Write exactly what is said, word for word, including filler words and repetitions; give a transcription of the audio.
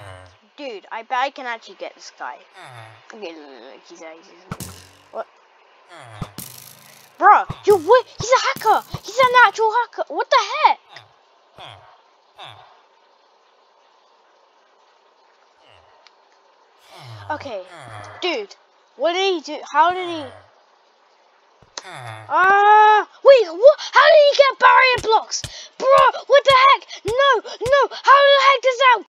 Dude, I bet I can actually get this guy. Okay, look, look, look, he's there, he's there. What? Bro, you what? He's a hacker! He's an actual hacker! What the heck? Okay, dude, what did he do? How did he? Ah, uh, wait, what? How did he get barrier blocks? Bro, what the heck? No, no, how the heck does that